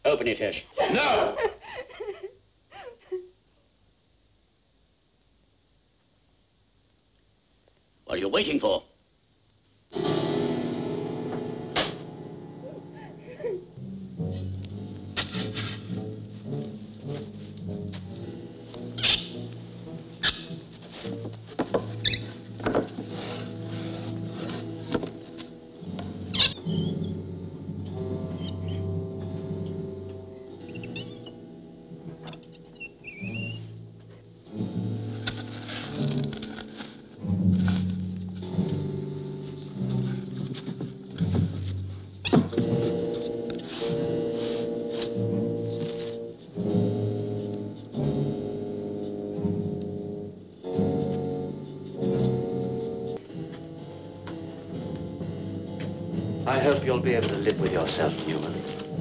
Open it, Tish. No! What are you waiting for? I hope you'll be able to live with yourself, Newman.